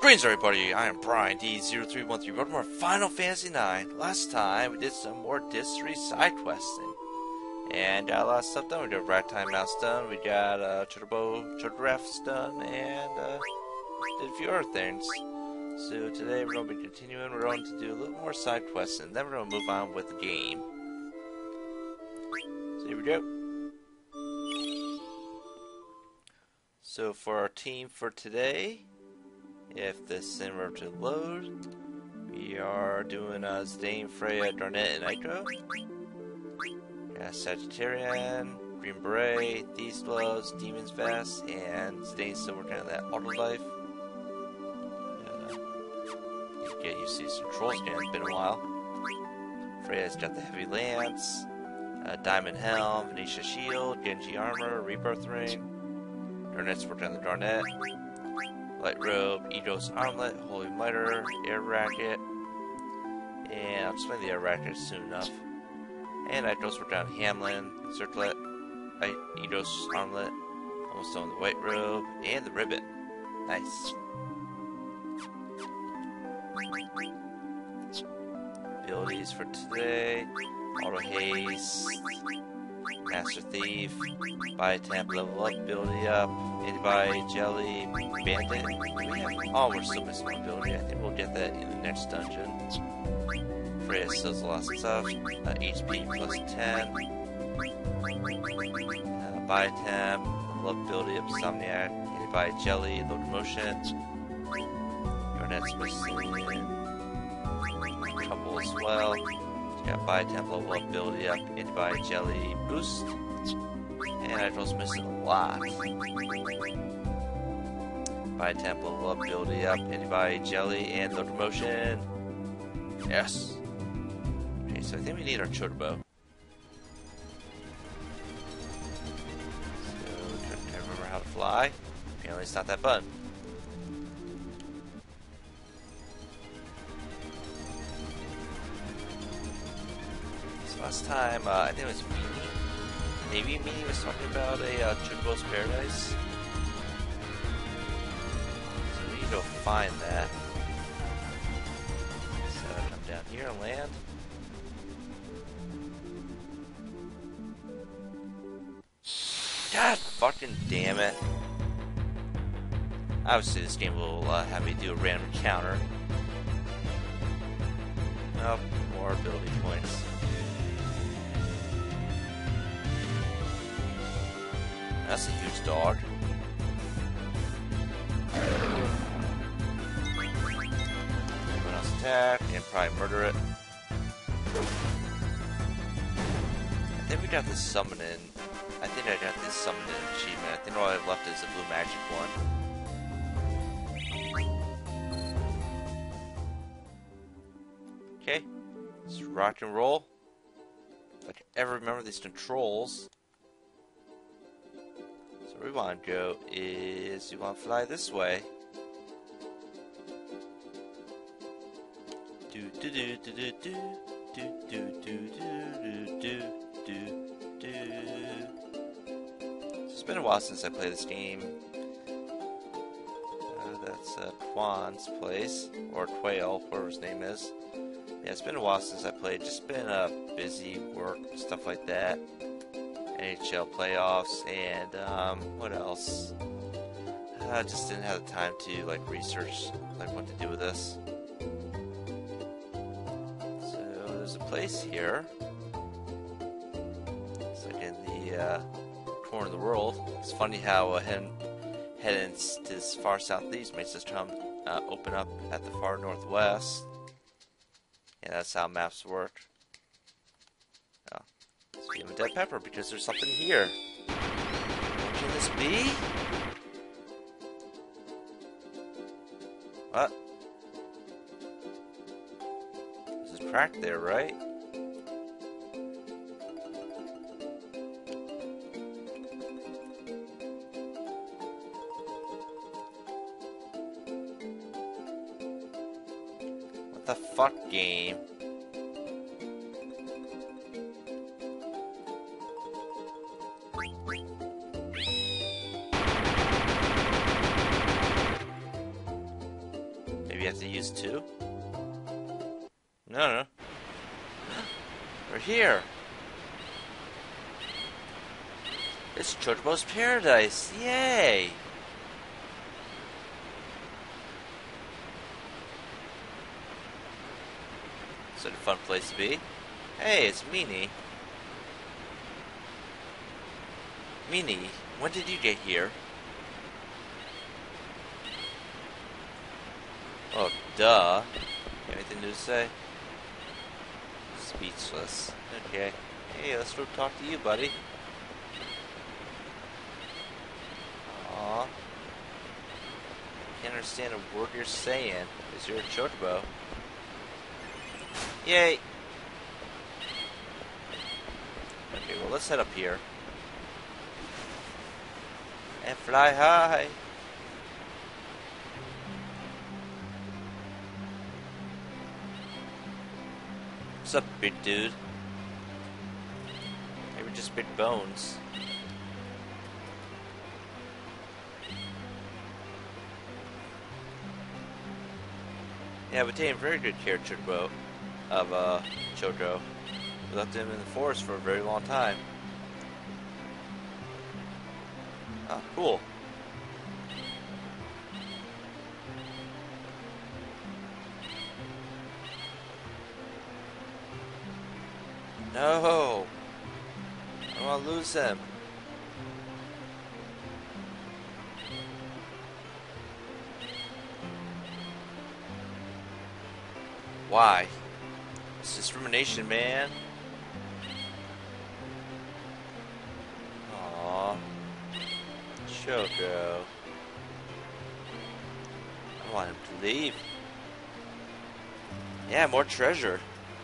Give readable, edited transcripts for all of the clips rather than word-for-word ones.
Greetings everybody, I am Brian D0313. Welcome to our Final Fantasy IX. Last time we did some more District side questing. And got a lot of stuff done. We got Ragtime Mouse done, we got Cho'Gath done, and did a few other things. So today we're going to be continuing, we're going to do a little more side questing, and then we're going to move on with the game. So here we go. So for our team for today, if this sim were to load, we are doing Zidane, Freya, Darnet, and Nitro. Got Sagittarian, Green Beret, Thieves Gloves, Demon's Vest, and Zidane's still working on that Auto Life. Get used to some Trolls again, it's been a while. Freya's got the Heavy Lance, Diamond Helm, Venetia Shield, Genji Armor, Rebirth Ring. Darnet's working on the Darnet. Light Robe, Eidos Armlet, Holy Miter, Air Racket, and I'll explain the Air Racket soon enough. And Eidos worked on Hamlin, Circlet, Eidos Armlet, almost done with the White Robe, and the Ribbon. Nice. Abilities for today: Auto Haste, Master Thief, Biotemp, level up, ability up, Antibody, Jelly, Bandit. Oh, we're still missing one ability. I think we'll get that in the next dungeon. Freya still has a lot of stuff. HP plus 10. Biotemp, level up, ability up, Insomniac, Antibody, Jelly, Locomotion. Darnet's missing a couple as well. Got Biotemp, level up, ability up, Antibody, Jelly, boost. And Nitro's missing a lot. Biotemp, level up, ability up, Antibody, Jelly, and Locomotion. Yes. Okay, so I think we need our Cho'Gath. So, trying to remember how to fly. Apparently it's not that button. Last time, I think it was maybe Mini was talking about a Cho'Gath's Paradise. So we need to go find that. So come down here and land. God fucking damn it. Obviously this game will have me do a random encounter. Oh, more ability points. That's a huge dog. Everyone else attack and probably murder it. I think we got this summoning. I think I got this summoning achievement. I think all I have left is the blue magic one. Okay, let's rock and roll. If I can ever remember these controls. Where we want to go is, we want to fly this way. Do do do do do do do do do do do do. It's been a while since I played this game. That's Quan's place, or Quail, whatever his name is. Yeah, it's been a while since I played. Just been busy work, stuff like that. NHL playoffs, and what else? I just didn't have the time to research what to do with this. So there's a place here. It's like in the corner of the world. It's funny how heading to this far southeast makes this town open up at the far northwest. And that's how maps work. Give him a dead pepper because there's something here. What can this be? What? There's a crack there, right? What the fuck, game? have to use two? No. We're here. It's Chocobo's Paradise. Yay! Such a fun place to be. Hey, it's Meanie. Meanie, when did you get here? Oh, duh. You have anything new to say? Speechless. Okay. Hey, let's go talk to you, buddy. Aww. Can't understand a word you're saying, because you're a Chocobo. Yay! Okay, well, let's head up here. And fly high! What's up, big dude? Maybe just big bones. Yeah, we're taking very good care of Choco. We left him in the forest for a very long time. Ah, cool. No! I don't want to lose him. Why? It's discrimination, man. Aww. Choco. I want him to leave. Yeah, more treasure.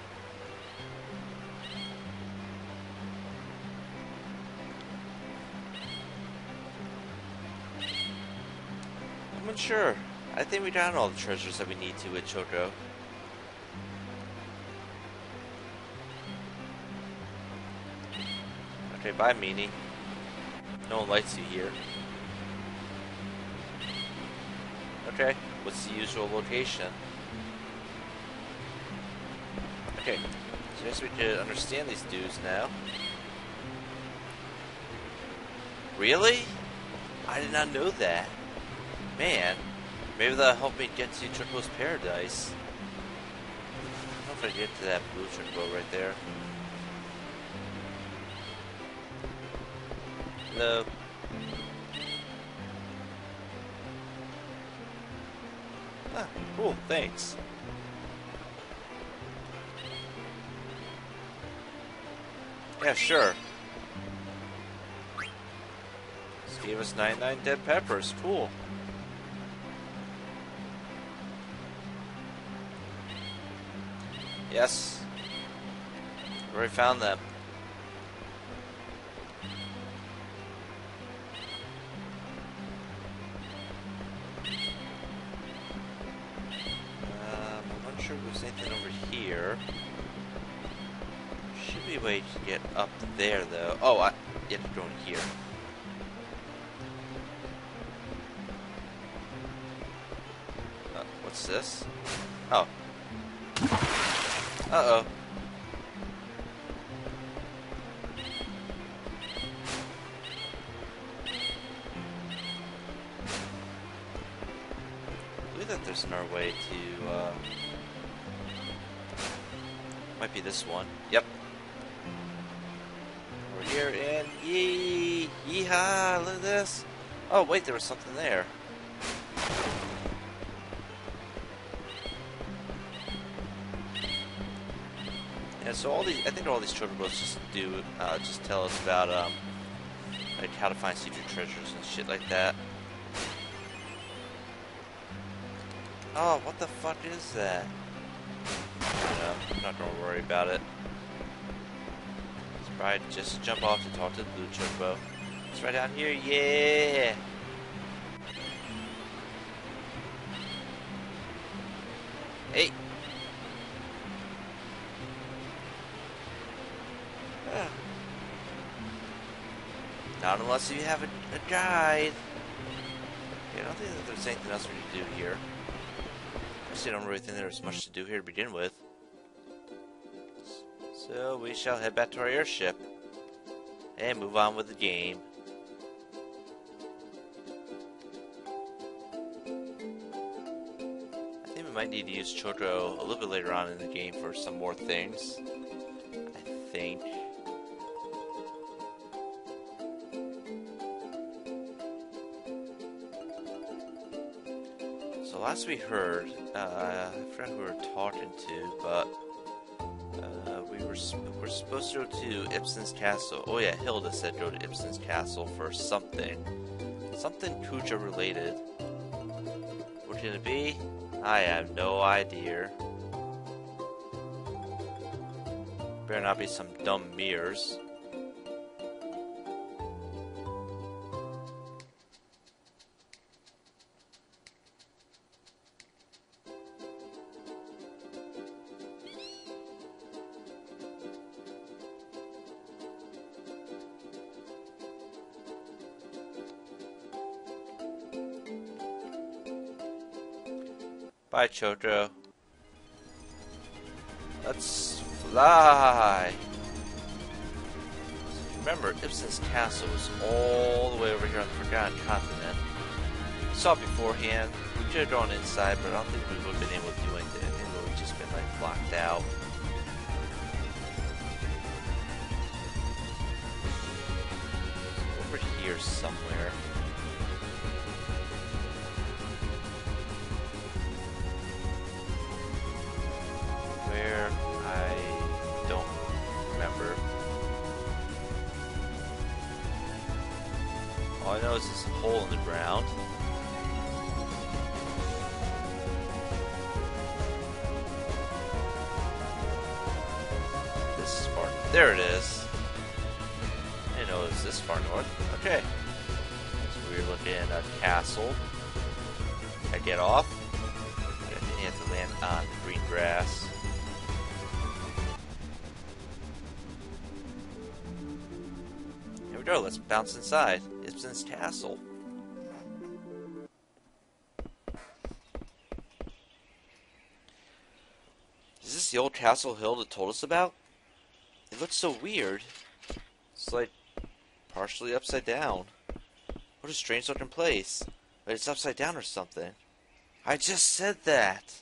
I'm unsure. I think we got all the treasures that we need to with Choco. Okay, bye, Meanie. No one likes you here. Okay, what's the usual location? Okay, so I guess we could understand these dudes now. Really? I did not know that. Man, maybe that'll help me get to Chocobo's Paradise. I don't know if I can get to that blue Chocobo right there. Hello. Ah, cool, thanks. Yeah, sure. Just gave us 99 dead peppers, cool. Yes. Already found them. I'm not sure if there's anything over here. Should be a way to get up there, though. Oh, you have to go in here. What's this? Oh. Uh-oh. I believe that there's another way to, might be this one. Yep. We're here and yeehaw, look at this. Oh, wait, there was something there. Yeah, so all these, I think all these Chocobos just do, just tell us about, like how to find secret treasures and shit like that. Oh, what the fuck is that? I don't know, I'm not gonna worry about it. Let's probably just jump off to talk to the blue Chocobo. It's right down here, yeah! Hey! Not unless you have a guide. Okay, I don't think that there's anything else we need to do here. honestly, I don't really think there's much to do here to begin with. So we shall head back to our airship and move on with the game. I think we might need to use Chodro a little bit later on in the game for some more things. I think. So last we heard, I forgot who we were talking to, but we're supposed to go to Ipsen's Castle. Oh yeah, Hilda said go to Ipsen's Castle for something Kuja related. What can it be? I have no idea. Better not be some dumb mirrors. Bye, Chodro. Let's fly! Remember, Ipsen's Castle is all the way over here on the Forgotten Continent. We saw it beforehand. We could have gone inside, but I don't think we would have been able to do anything. I think we would have just been, like, blocked out. Over here somewhere. All I know is this hole in the ground. This is far. There it is. I didn't know it was this far north. Okay. So we're looking at a castle. I get off. I think you have to land on the green grass. Here we go. Let's bounce inside. Ipsen's Castle. Is this the old castle Hilda told us about? It looks so weird. It's like partially upside down. What a strange looking place. But it's upside down or something. I just said that.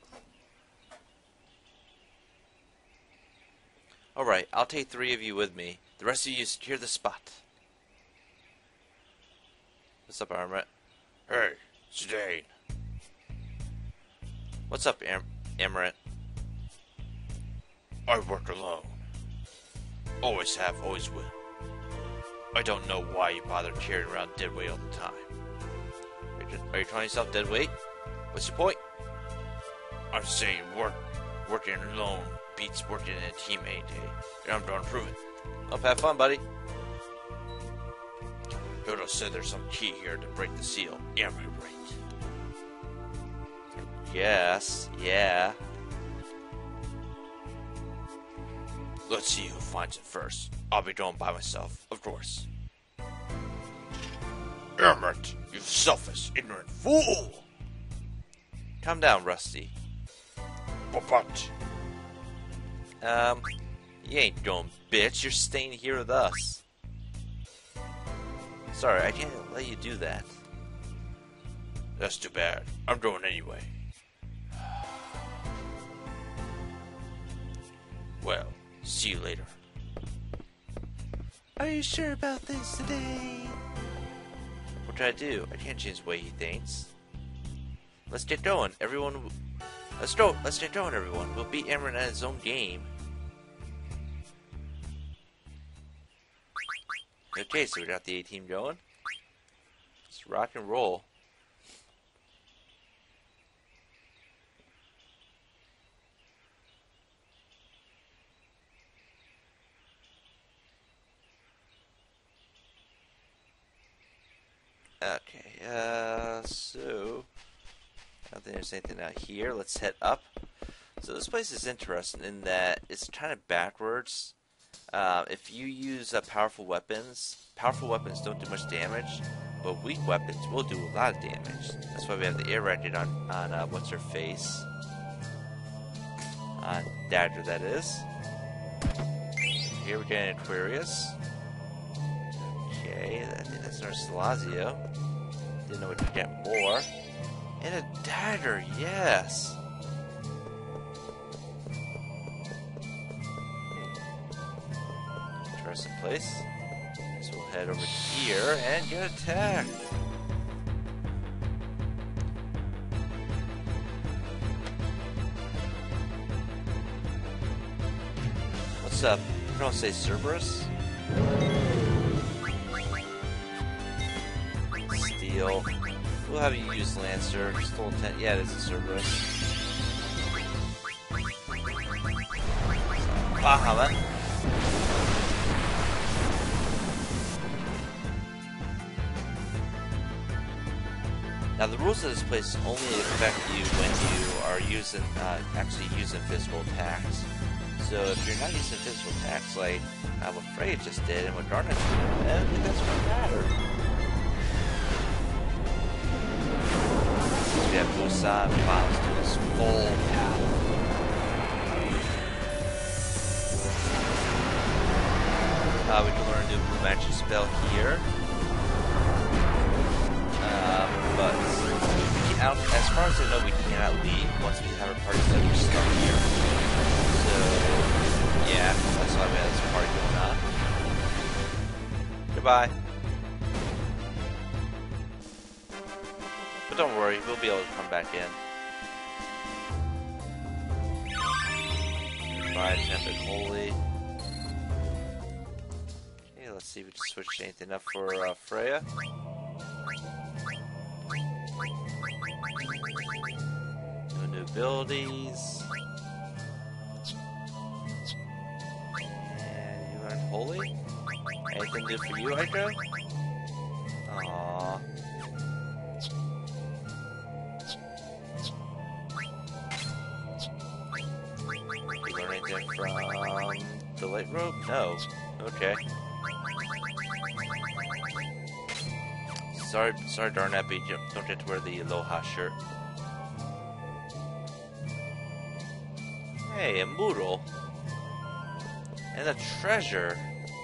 Alright, I'll take 3 of you with me. The rest of you secure the spot. What's up, Armret? Hey, Zidane. What's up, Amrit? I work alone. Always have, always will. I don't know why you bother carrying around deadweight all the time. Are you calling yourself deadweight? What's your point? I'm saying working alone beats working in a team any day. And I'm gonna prove it. Hope have fun, buddy. Hilda said there's some key here to break the seal. Am I right? Yes, yeah. Let's see who finds it first. I'll be going by myself, of course. Emmett, you selfish, ignorant fool! Calm down, Rusty. But... You ain't going, bitch. You're staying here with us. Sorry, I can't let you do that. That's too bad. I'm going anyway. Well, see you later. Are you sure about this today? What can I do? I can't change the way he thinks. Let's get going, everyone. Let's go. Let's get going, everyone. We'll beat Amrit at his own game. Okay, so we got the A-team going. Let's rock and roll. Okay, so I don't think there's anything out here. Let's head up. So this place is interesting in that it's kind of backwards. If you use powerful weapons don't do much damage. but weak weapons will do a lot of damage. That's why we have the air racket on what's her face? On Dagger, that is. Here we get an Aquarius. Okay, I think that's Nurse Salazio. Didn't know we'd get more. And a dagger, yes! Interesting place. So we'll head over here and get attacked. What's up? You don't say Cerberus? Steel. We'll have you use Lancer. Stole 10. Yeah, it is a Cerberus. Bahamut. Now the rules of this place only affect you when you are using, actually using physical attacks. So if you're not using physical attacks like what Freya just did and what Darnet's doing, then it doesn't really matter. We have Busan Bombs to his full power. We can learn a new blue magic spell here. But as far as I know, we cannot leave once we have our party set. We're stuck here. So, yeah, that's why we have this party going on. Goodbye. But don't worry, we'll be able to come back in. Goodbye, Tempted Holy. Okay, let's see if we can switch anything up for Freya. No new abilities. And you learned Holy? Anything good for you, Aiko? Aww. You learn anything from the Light Robe? No. Okay. Sorry, Darnet, but you don't get to wear the Aloha shirt. Hey, a Moodle. And a treasure.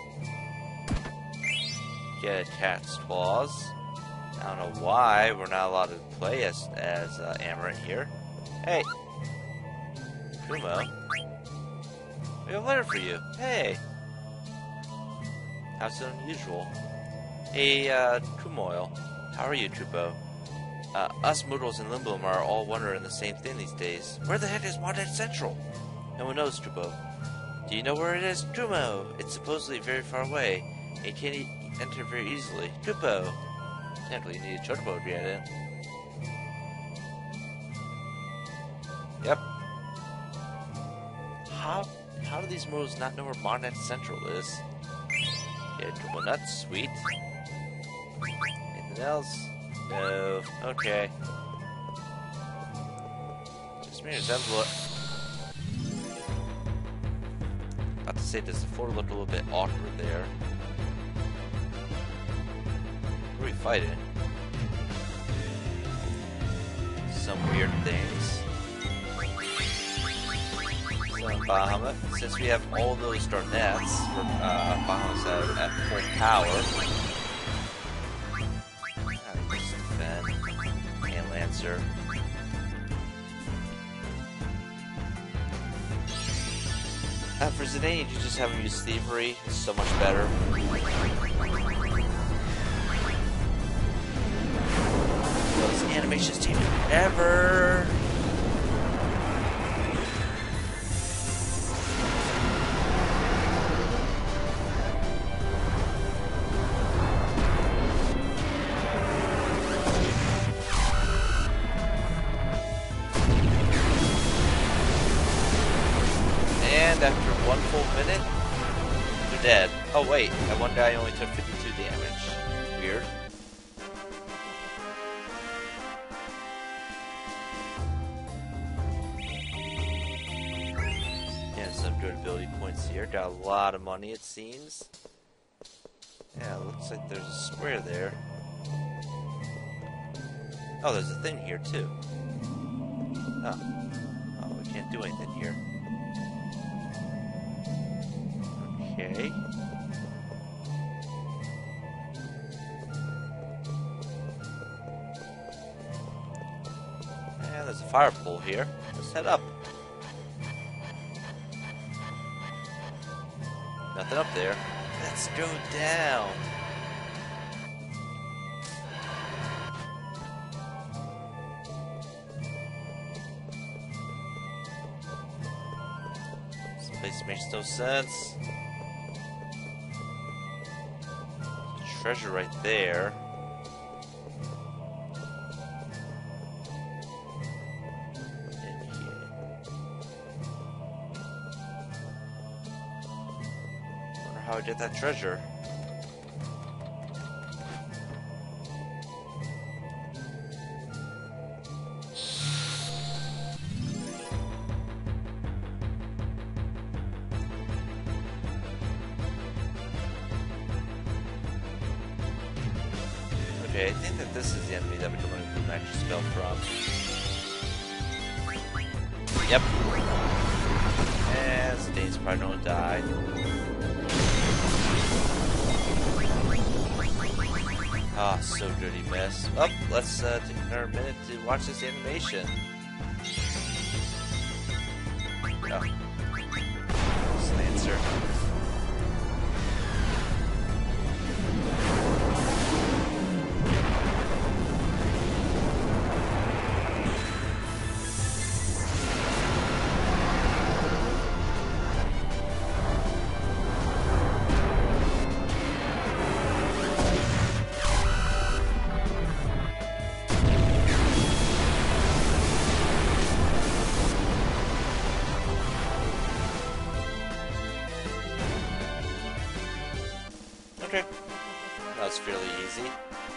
Get a cat's claws. I don't know why we're not allowed to play as Amarant here. Hey! Kumo. We have a letter for you. Hey! How's it unusual? Hey, Kumoil. How are you, Trupo? Us Moodles and Limblum are all wondering the same thing these days. Where the heck is Mondet Central? No one knows, Trupo. Do you know where it is? Kumo! It's supposedly very far away. It can't enter very easily. Trupo! Technically, you need a chocobo to get in. Yep. How do these Moodles not know where Mondet Central is? Yeah, Kumo nuts, sweet. Anything else? No. Okay. Just mirrors envelope. About to say, does the floor look a little bit awkward there? Who are we fighting? Some weird things. So Bahamut, since we have all those Darnets, Bahamut's at full power. And Lancer. For Zidane, you just have him use Thievery. It's so much better. Those animations take forever. After 1 full minute, they're dead. Oh wait, that one guy only took 52 damage. Weird. And some good ability points here. Got a lot of money, it seems. Yeah, looks like there's a square there. Oh, there's a thing here too. Oh. Oh, we can't do anything here. Okay. And there's a fire pole here. Let's head up. Nothing up there. Let's go down. This place makes no sense. There's a treasure right there. How I get that treasure. Okay, I think that this is the enemy that we can learn the magic spell from. Yep. And Stain's probably gonna die. Ah, so good he missed. Oh, let's take another minute to watch this animation. Oh. Lancer. Okay. That was fairly easy.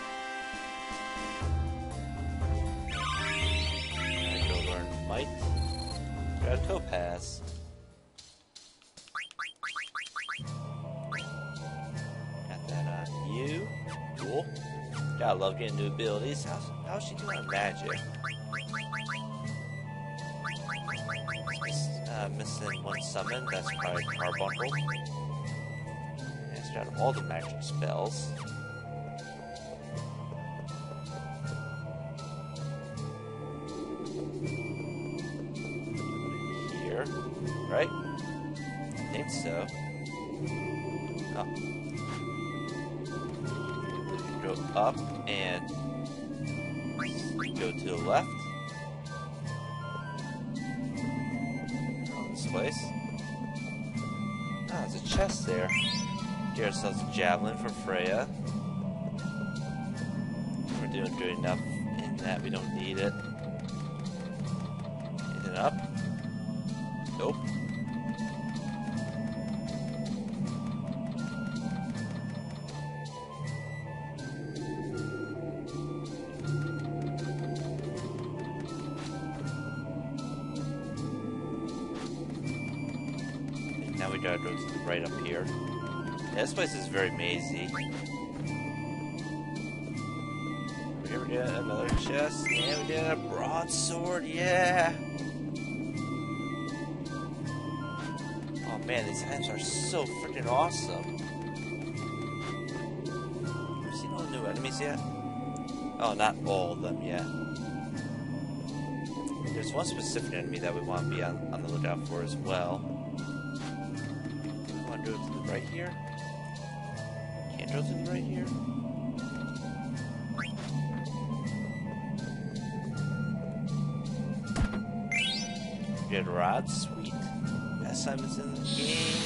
I go learn Might. Got a Topaz. Got that on you. Cool. Gotta love getting new abilities. How's she doing on magic? Missing one summon. That's probably Carbuncle. Out of all the magic spells. Here, right? I think so. Oh. Go up and go to the left. This place. Ah, there's a chest there. Get ourselves a javelin for Freya. We're doing good enough in that we don't need it. Anything up? Nope. Now we gotta go to the right up here. Yeah, this place is very mazy. We ever get another chest? Yeah, we get a broadsword, yeah! Oh man, these items are so freaking awesome. Have you seen all the new enemies yet? Oh, not all of them yet. There's one specific enemy that we want to be on the lookout for as well. We want to go to the right here? Can't go to the right here? Get a rod? Sweet. Best time is in the game.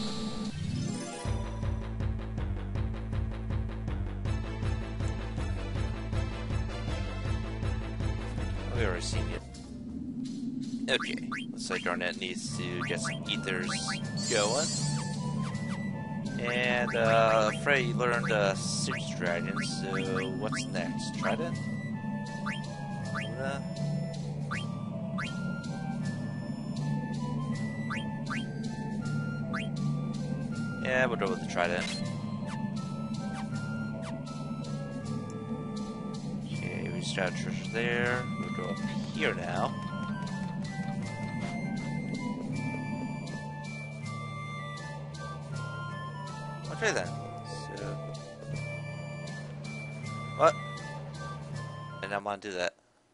We already seen it. Okay, looks like Garnet needs to get some ethers going. And, Frey, you learned, Six Dragons, so what's next? Trident? Yeah, we'll go with the Trident. Okay, we just Got treasure there. We'll go up here now. Okay then. So, what? And I'm gonna do that.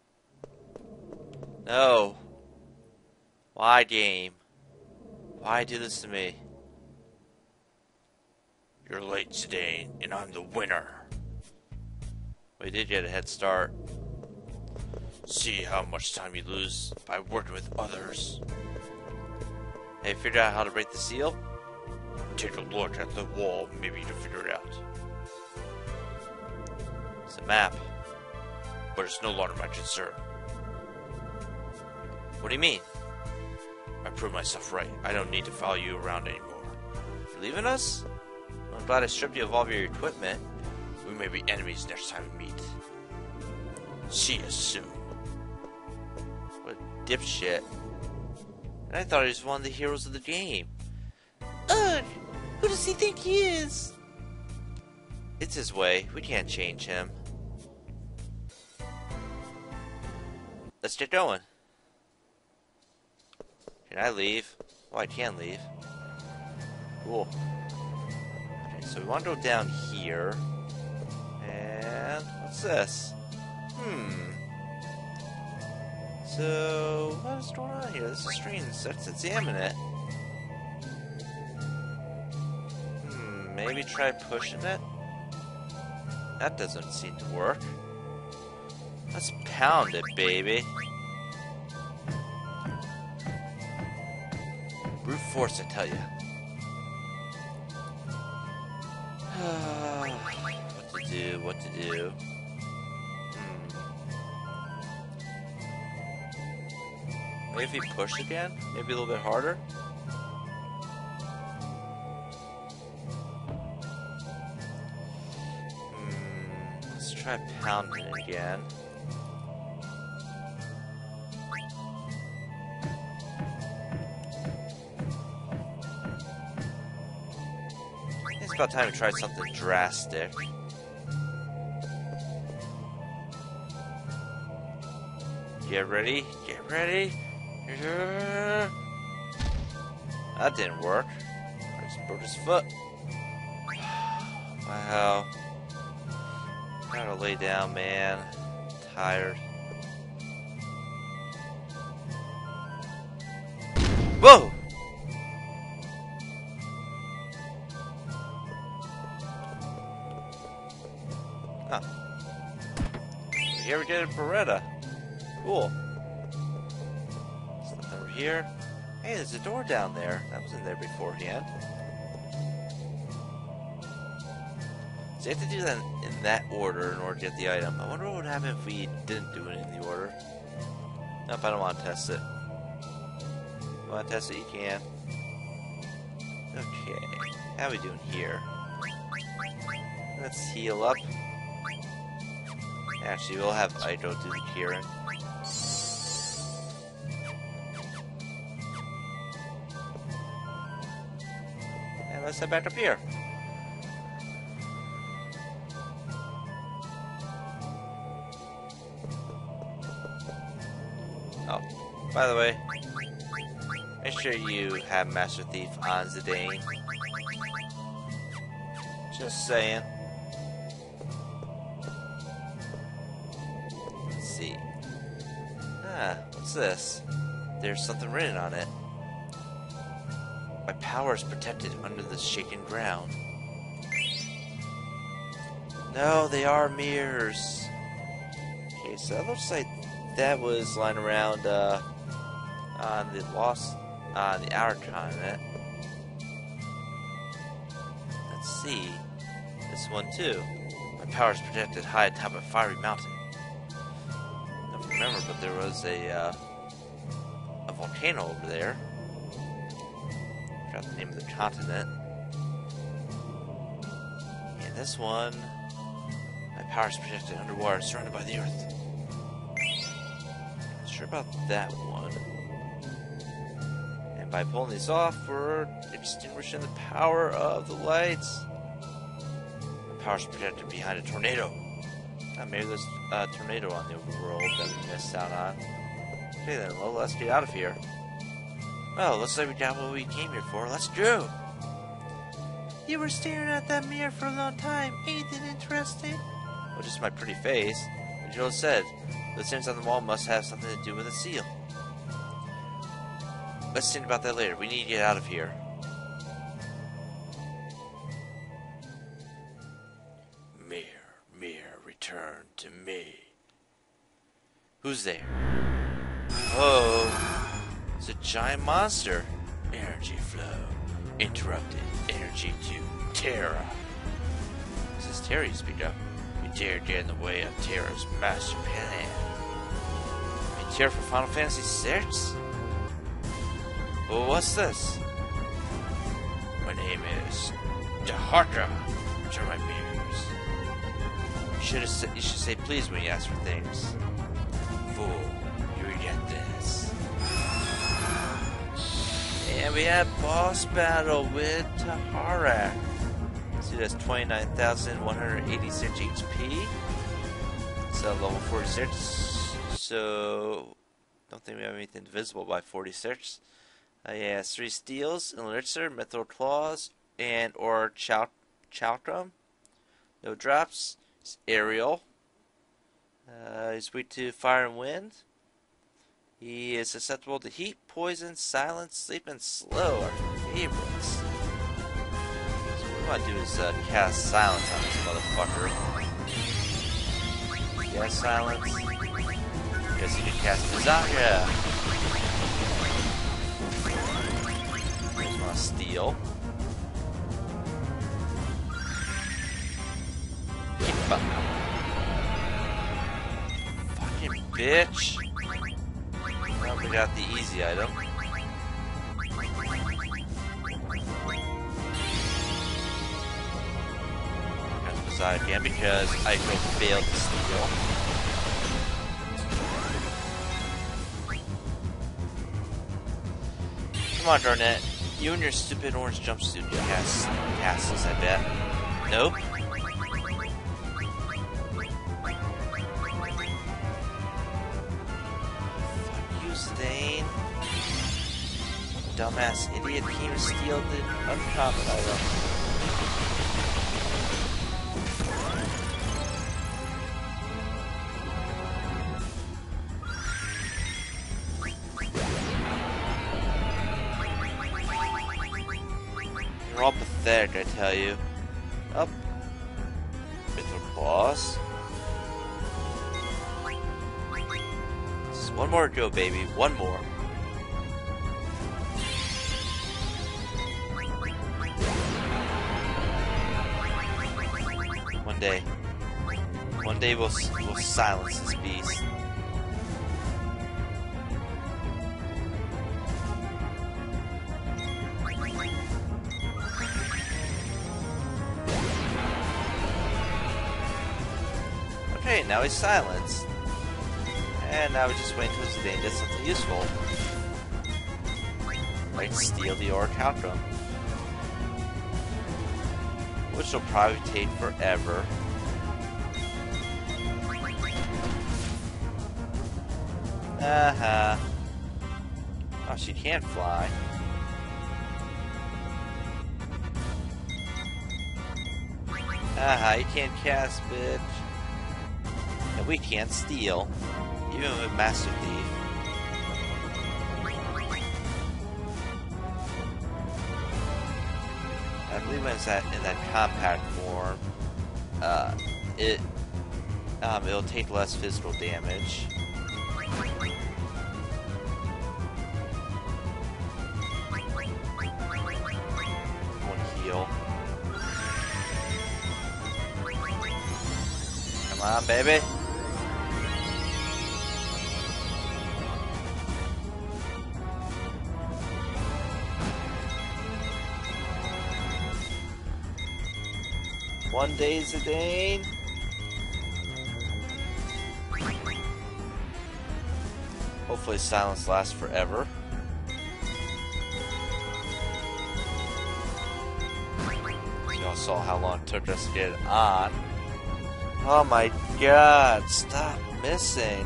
No. Why, game? Why do this to me? You're late, Zidane, and I'm the winner. We did get a head start. See how much time you lose by working with others. Hey, figured out how to break the seal? Take a look at the wall, maybe you can figure it out. It's a map. But it's no longer my concern. What do you mean? I proved myself right. I don't need to follow you around anymore. You leaving us? I'm glad I stripped you of all of your equipment. We may be enemies next time we meet. See you soon. What a dipshit. And I thought he was one of the heroes of the game. Ugh! Who does he think he is? It's his way. We can't change him. Let's get going. Can I leave? Oh, I can leave. Cool. Okay, so we want to go down here. And what's this? So, what is going on here? This is strange. Let's examine it. Maybe try pushing it? That doesn't seem to work. Let's pound it, baby. Brute force, I tell you. What to do? Maybe if we push again? Maybe a little bit harder? Let's try pounding it again. It's about time to try something drastic. Get ready, get ready. That didn't work. I just broke his foot. Wow. I gotta lay down, man. I'm tired. Whoa! Huh. Here we get a Beretta. Cool. Stuff over here. Hey, there's a door down there. That was in there beforehand. So you have to do that in that order in order to get the item. I wonder what would happen if we didn't do it in the order. Nope, I don't want to test it. If you want to test it, you can. Okay. How are we doing here? Let's heal up. Actually, we'll have Ido do the curing. And let's head back up here. Oh, by the way, make sure you have Master Thief on Zidane. Just saying. Let's see. Ah, what's this? There's something written on it. My power is protected under the shaken ground. No, they are mirrors. Okay, so that looks like that was lying around on the outer continent. Let's see. This one too. My power is protected high atop a fiery mountain. I don't remember, but there was a volcano over there. I forgot the name of the continent. And this one, my power is protected underwater, surrounded by the earth. Not sure about that one. And by pulling these off, we're extinguishing the power of the lights. My power is protected behind a tornado. Maybe there's a tornado on the overworld that we missed out on. Okay then, well, let's get out of here. Well, looks like we got what we came here for. Let's go! You were staring at that mirror for a long time. Ain't it interesting? Well, just my pretty face. And Joel said, the scenes on the wall must have something to do with a seal. Let's think about that later. We need to get out of here. Mirror, mirror, return to me. Who's there? Oh, it's a giant monster. Energy flow. Interrupted. Energy to Terra. This is Terra you speak of. You dare get in the way of Terra's master plan. You Terra for Final Fantasy VI? Well, what's this? My name is Dahaka. Return my mirrors. You should say please when you ask for things. Fool, you will get this. And we have boss battle with Tahara. See, that's 29,186 HP. So level 46. So don't think we have anything visible by 46. He has 3 steals, Elixir, Mythril Claws, and or Chalcrum. No drops. It's aerial. He's weak to fire and wind. He is susceptible to heat, poison, silence, sleep, and slow. Our favorites. So what we want to do is cast silence on this motherfucker. Yes, silence. Guess you can cast Desire. There's my steal. Keep up. Fucking bitch. Well, we got the easy item. That's beside again because Ico failed to steal. Come on, Darnett. You and your stupid orange jumpsuit castles, I bet. Nope. Stain. Dumbass idiot came to steal the uncommon item. You're all pathetic, I tell you. Up. Mythril Claws. One more to go, baby. One more. One day we'll silence this beast. Okay, now he's silenced. And now we just wait until Zidane does something useful. Like steal the Orichalcum. Which will probably take forever. Oh, she can't fly. You can't cast, bitch. And we can't steal. Even with Master Thief. I believe when it's in that compact form, it'll take less physical damage. One heal. Come on, baby. One day, Zidane. Hopefully silence lasts forever. You all saw how long it took us to get it on. Oh my god, stop missing.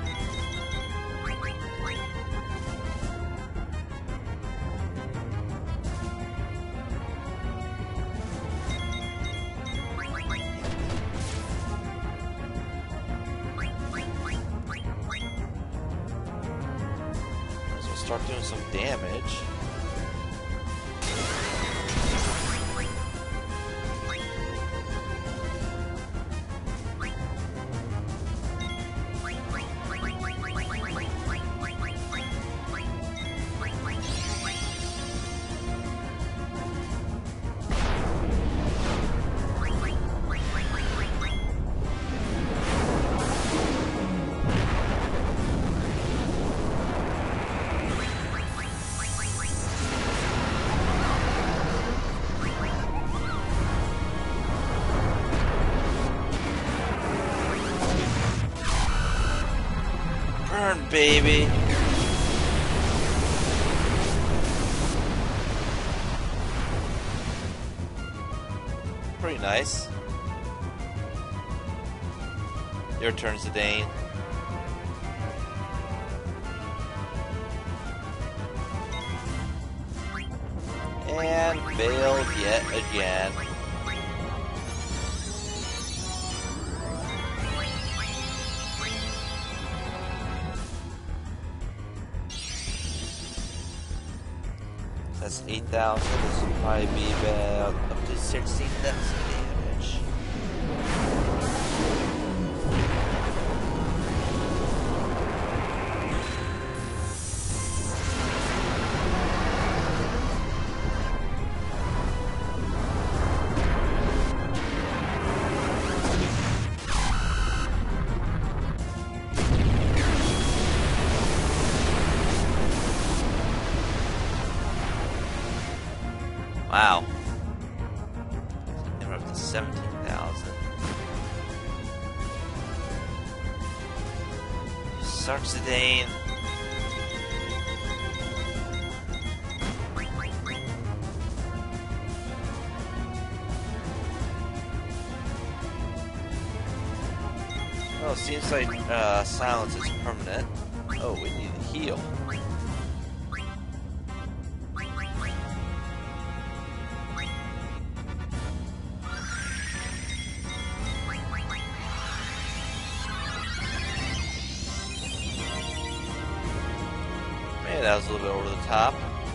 So start doing some damage. Burn, baby. Pretty nice. Your turn, Zidane. And failed yet again. That's 8,000. This will probably be about up to 16,000 damage. Wow. And we're up to 17,000. Suck, Zidane. Oh, seems like silence is permanent. Oh, we need to heal. Man, that was a little bit over the top.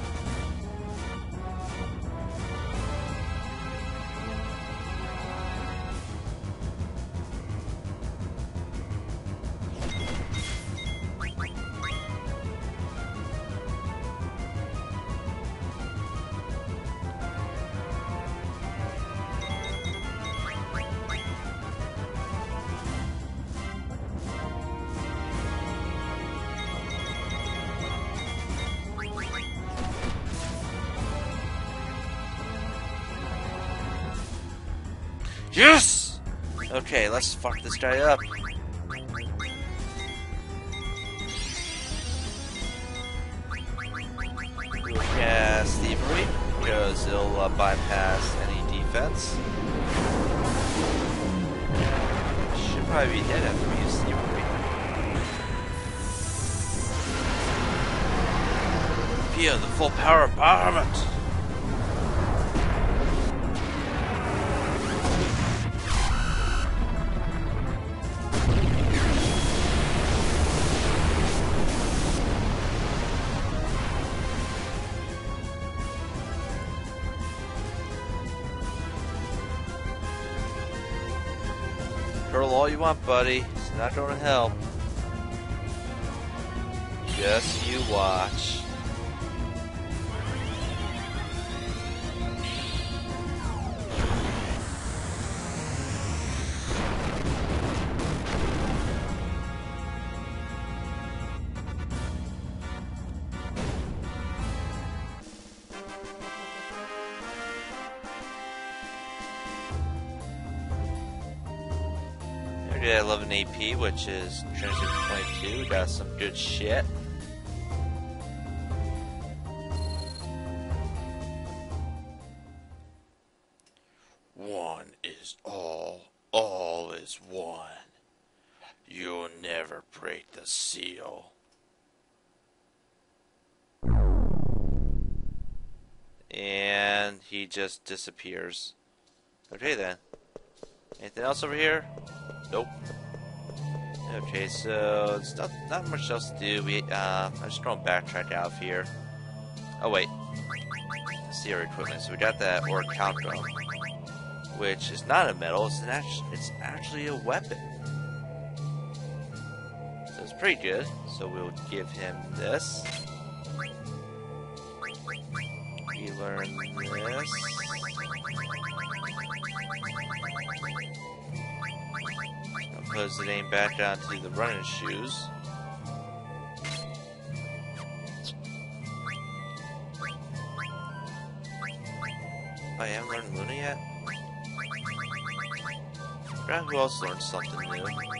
Yes! Okay, let's fuck this guy up. We'll cast Thievery, because it'll bypass any defense. Should probably be dead after we use Thievery. Via the full power of Bahamut! Curl all you want, buddy. It's not going to help. Just you watch. We got 11 AP, which is translated to 22. We got some good shit. One is all is one. You'll never break the seal. And he just disappears. Okay then. Anything else over here? Nope. Okay, so it's not much else to do. I'm just gonna backtrack out of here. Oh wait. Let's see our equipment. So we got that Orichalcum, which is not a metal, it's actually a weapon. So it's pretty good. So we'll give him this. We learn this. I'll pose the name back onto the running shoes. Oh, I haven't learned Luna yet? I forgot who else learned something new.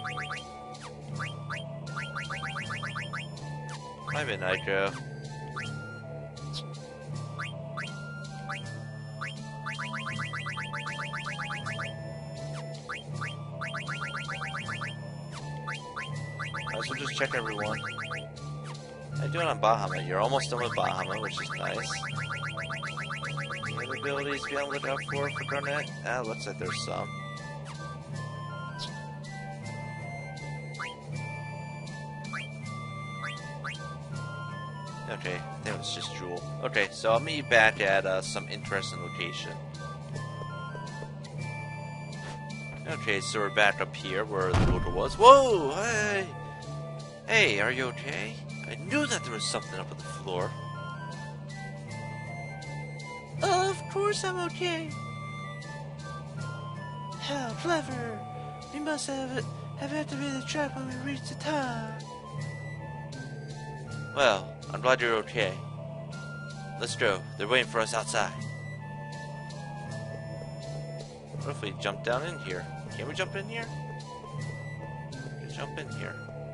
Might have been Nitro. So just check everyone. How you doing on Bahamut? You're almost done with Bahamut, which is nice. Any other abilities to be on the lookout for Garnet? Looks like there's some. Okay, I think it was just Jewel. Okay, so I'll meet you back at some interesting location. Okay, so we're back up here where the boulder was. Whoa! Hey! Hey, are you okay? I knew that there was something up on the floor. Of course I'm okay. How clever! We must have activated the trap when we reach the top. Well, I'm glad you're okay. Let's go. They're waiting for us outside. What if we jump down in here? Can we jump in here? We can jump in here.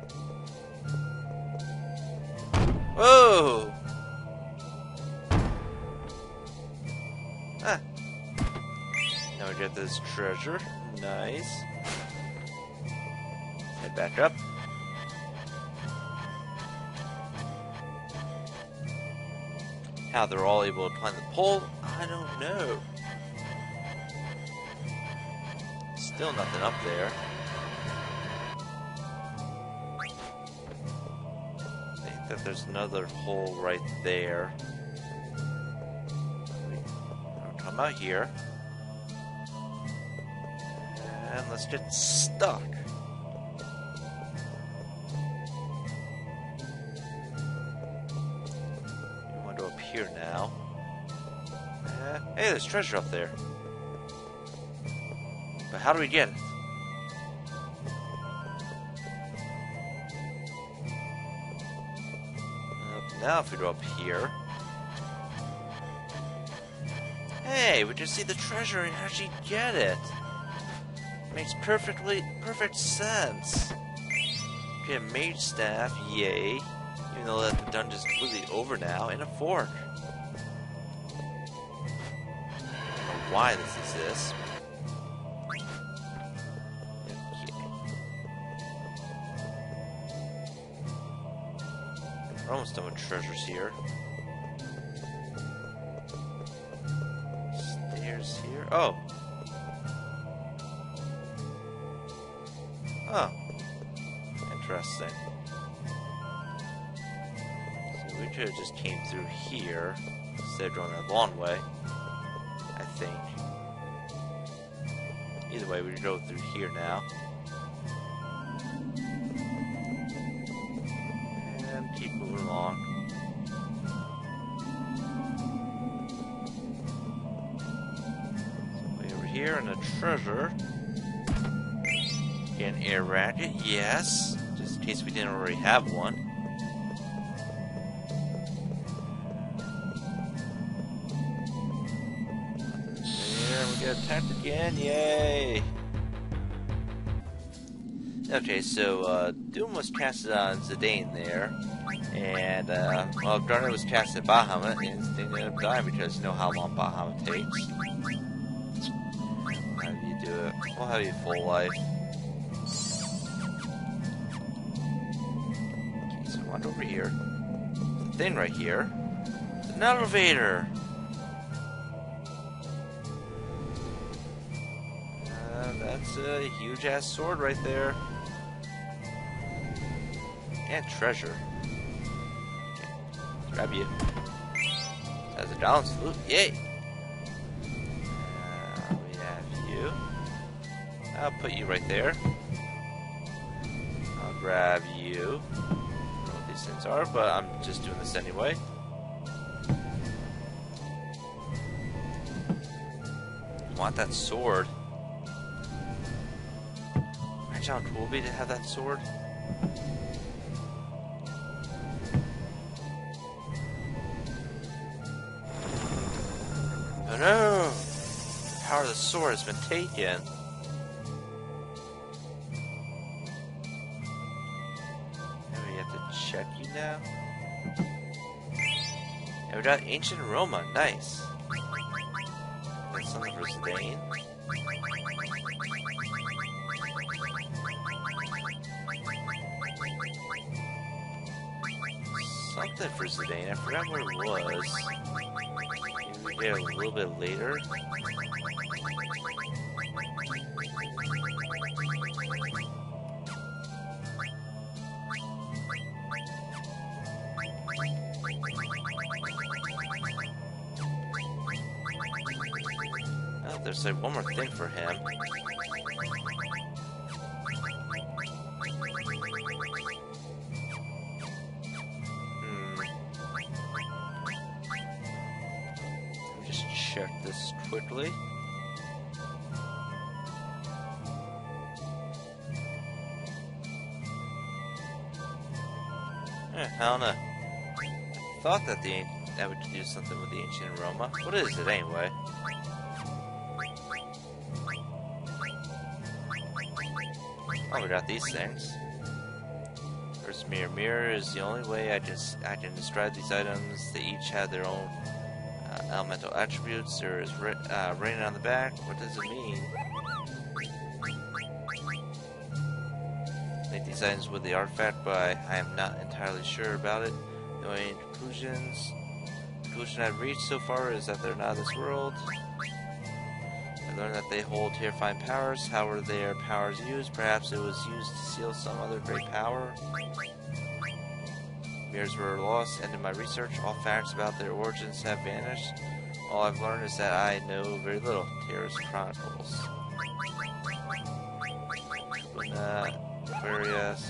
Whoa! Ah. Now we get this treasure. Nice. Head back up. How they're all able to climb the pole, I don't know. Still nothing up there. I think that there's another hole right there. I'll come out here. And let's get stuck. We want to go up here now. Hey, there's treasure up there. But how do we get it? Now if we go up here. Hey, we just see the treasure and actually get it. Makes perfect sense. Get a mage staff, yay. Even though that the dungeon's completely over now, and a fork. I don't know why this exists. We're almost done with treasures here. Stairs here. Oh. Oh. Interesting. So we could have just came through here instead of going that long way. I think. Either way, we go through here now. Keep moving along. So way over here and a treasure. Get an air racket, yes. Just in case we didn't already have one. There, we get attacked again, yay! Okay, so Doom was casted on Zidane there. And, well, Garnet was cast at Bahamut, and they ended up dying because you know how long Bahamut takes. How do you do it? We'll have you full life. Come on over here. The thing right here. It's an elevator. That's a huge ass sword right there. And treasure. Okay. Grab you. That's a down salute. Yay! We have you. I'll put you right there. I'll grab you. I don't know what these things are, but I'm just doing this anyway. I want that sword. Imagine how cool it would be to have that sword. Oh no! The power of the sword has been taken. And we have to check you now. And we got Ancient Aroma, nice. That's something for Zidane. Something for Zidane, I forgot what it was. Maybe we get it a little bit later. Oh, there's like one more thing for him. Check this quickly. I don't know. I thought that that would do something with the Ancient Aroma. What is it anyway? Oh, we got these things. First mirror. Mirror is the only way I can describe these items. They each have their own elemental attributes. There is rain on the back. What does it mean? Make these items with the artifact, but I am not entirely sure about it. Knowing conclusions. The conclusion I've reached so far is that they're not of this world. I learned that they hold terrifying powers. How were their powers used? Perhaps it was used to seal some other great power. Mirrors were lost, and in my research, all facts about their origins have vanished. All I've learned is that I know very little. Terra's Chronicles. Aquarius.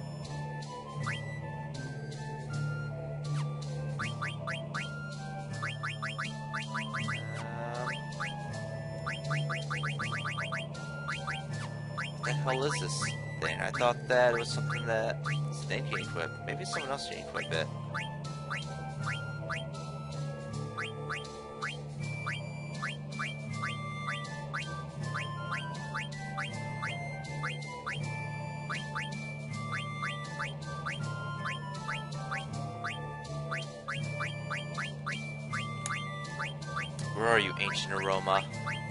What the hell is this thing? I thought that it was something that Snake can equip. Maybe someone else can equip it. Where are you, Ancient Aroma?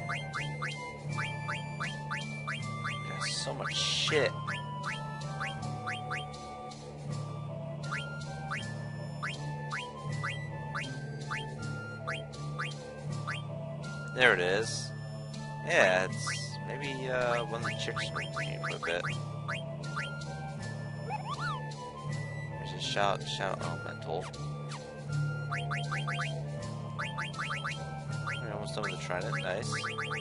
There's so much shit. There it is. Yeah, it's maybe one of the chicks can equip it. There's a shout elemental. We're almost done with the trident, nice.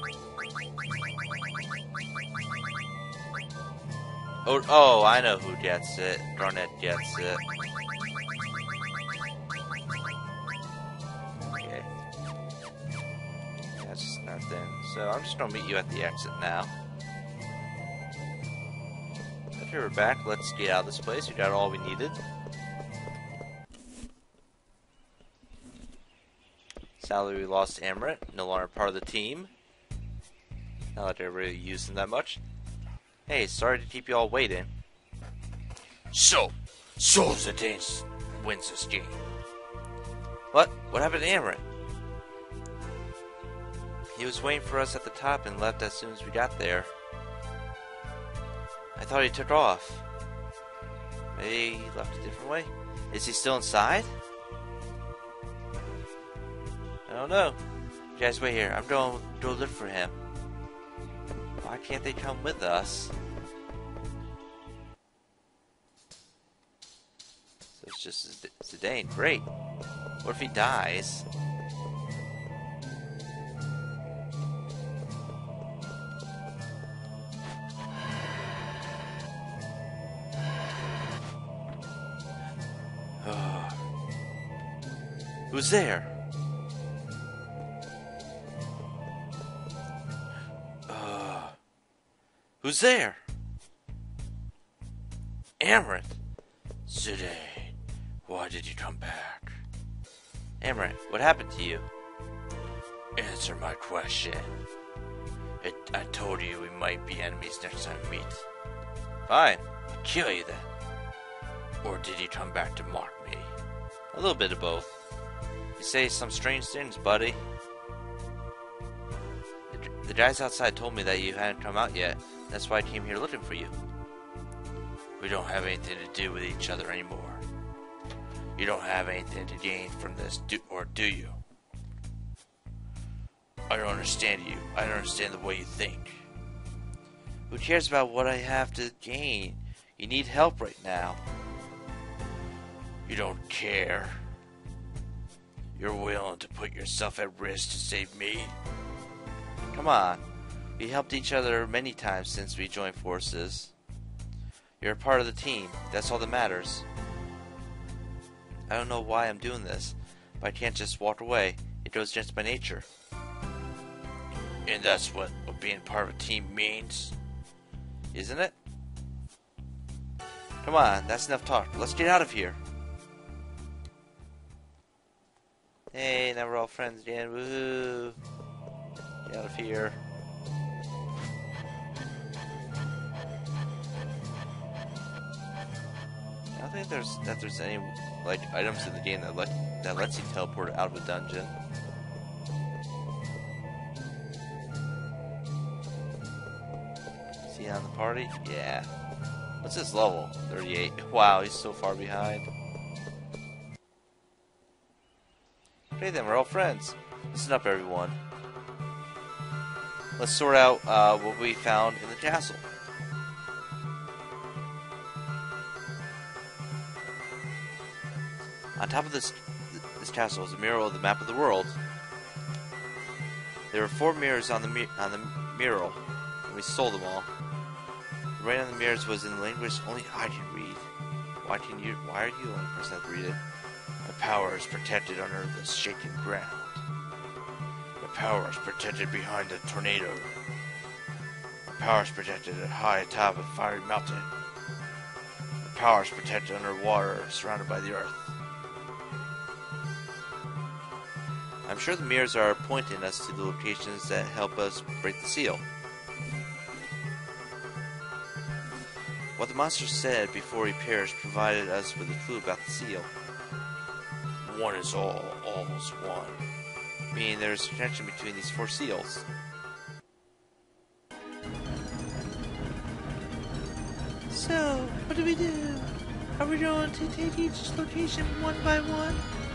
Oh, I know who gets it. Garnet gets it. Okay. That's just another thing. So I'm just gonna meet you at the exit now. Okay, we're back. Let's get out of this place. We got all we needed. Sadly, we lost Amulet, no longer part of the team. Not that they're really using that much. Hey, sorry to keep you all waiting. So Zidane wins this game. What? What happened to Amulet? He was waiting for us at the top and left as soon as we got there. I thought he took off. Maybe he left a different way? Is he still inside? I don't know. You guys wait here. I'm going to look for him. Why can't they come with us? So it's just Zidane. Great. What if he dies? Who's there? Who's there? Amarant! Zidane, why did you come back? Amarant, what happened to you? Answer my question. I told you we might be enemies next time we meet. Fine, I'll kill you then. Or did you come back to mock me? A little bit of both. You say some strange things, buddy. The guys outside told me that you hadn't come out yet. That's why I came here looking for you. We don't have anything to do with each other anymore. You don't have anything to gain from this, do you? I don't understand you. I don't understand the way you think. Who cares about what I have to gain? You need help right now. You don't care. You're willing to put yourself at risk to save me? Come on. We helped each other many times since we joined forces. You're a part of the team. That's all that matters. I don't know why I'm doing this, but I can't just walk away. It goes against my nature. And that's what being part of a team means? Isn't it? Come on, that's enough talk. Let's get out of here. Hey, now we're all friends again. Woohoo! Get out of here. I don't think there's any like items in the game that lets you teleport out of a dungeon. Is he on the party? Yeah. What's his level? 38. Wow, he's so far behind. Okay then, we're all friends. Listen up, everyone. Let's sort out what we found in the castle. On top of this castle is a mural of the map of the world. There were 4 mirrors on the mural, and we stole them all. The writing on the mirrors was in language only I can read. Why are you the only person that can read it? My power is protected under the shaking ground. My power is protected behind a tornado. My power is protected at high atop a fiery mountain. My power is protected under water, surrounded by the earth. I'm sure the mirrors are pointing us to the locations that help us break the seal. What the monster said before he perished provided us with a clue about the seal. One is all is one. Meaning there's a connection between these 4 seals. So, what do we do? Are we going to take each location one by one?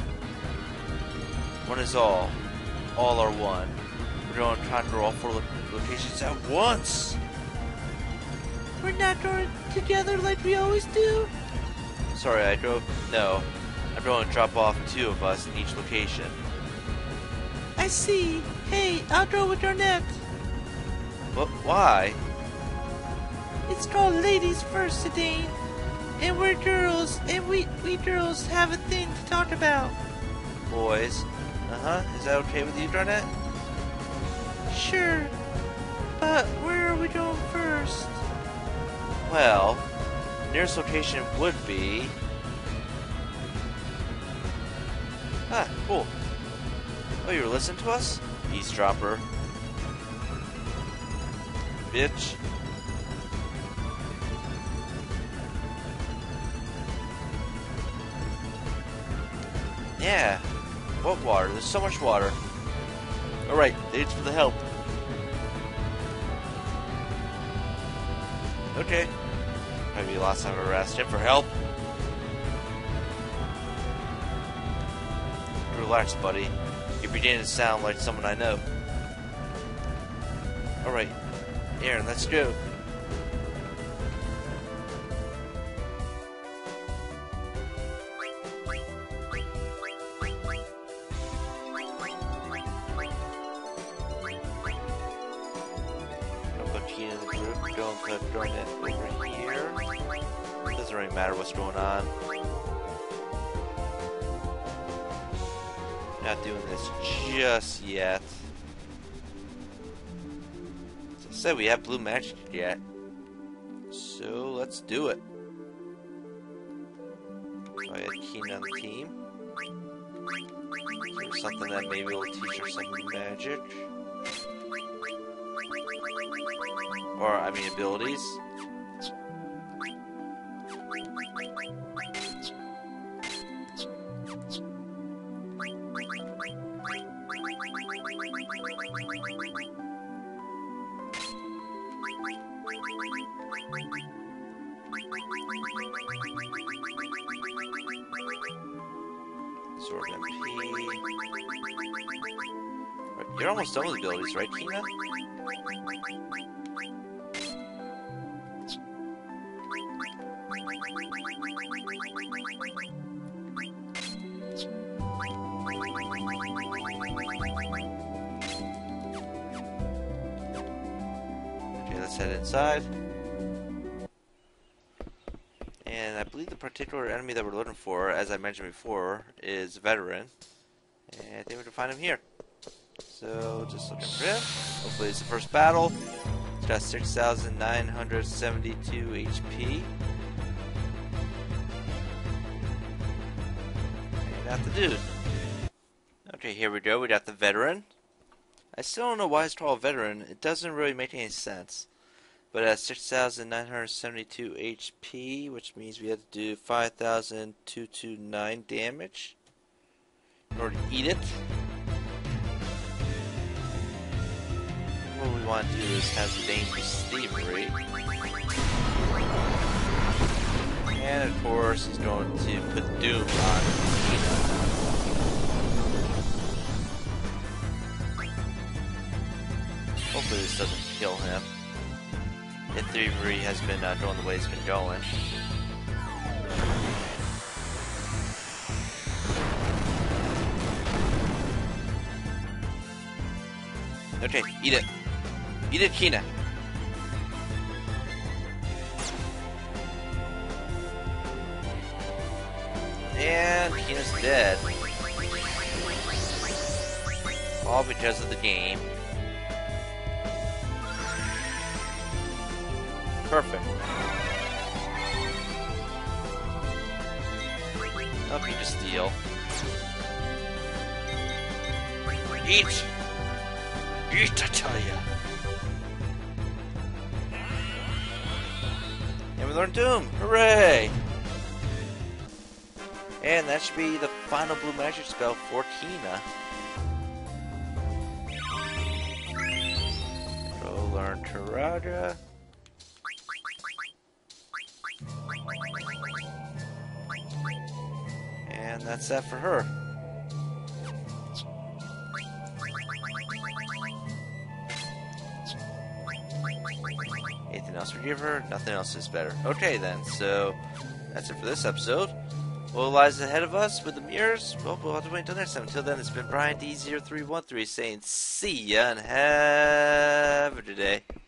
One is all. All are one. We're going to conquer all 4 locations at once. We're not going together like we always do? Sorry, No. I'm going to drop off 2 of us in each location. I see. Hey, I'll go with Garnet. But why? It's called Ladies First, Zidane. And we're girls, and we girls have a thing to talk about. Boys. Is that okay with you, Garnet? Sure. But where are we going first? Well, nearest location would be... Ah, cool. Oh, you were listening to us? Eavesdropper. Bitch. Yeah. What water? There's so much water. Alright, thanks for the help. Okay. Maybe the last time I ever asked him for help. relax, buddy. You're beginning to sound like someone I know. Alright, Aaron, let's go. Don't put it over here. Doesn't really matter what's going on. Not doing this just yet. As I said, we have blue magic yet. So let's do it. I had Kina on the team. There's something that maybe will teach her some magic. Or, I mean, abilities. Sword MP. Right, you're almost done with abilities, right, Kina? Okay, let's head inside. And I believe the particular enemy that we're looking for, as I mentioned before, is Veteran. And I think we can find him here. So, just looking for him. Hopefully it's the first battle. He's got 6,972 HP. And got the dude. Okay, here we go. We got the Veteran. I still don't know why it's called Veteran. It doesn't really make any sense. But at 6,972 HP, which means we have to do 5,229 damage in order to eat it. What we want to do is have the dangerous thievery. And of course, he's going to put Doom on Kina. Hopefully this doesn't kill him. If thievery has been going the way it's been going. Okay, eat it. Eat it, Kina. And Kina's dead. All because of the game. Perfect. Help you to steal. Eat! Eat, I tell ya! And we learned Doom! Hooray! And that should be the final blue magic spell for Kina. Go learn Turaja. And that's that for her. Anything else we give her? Nothing else is better. Okay then, so that's it for this episode. What lies ahead of us with the mirrors? Well, we'll have to wait until next time. Until then, it's been Brian D0313 saying see ya and have a good day.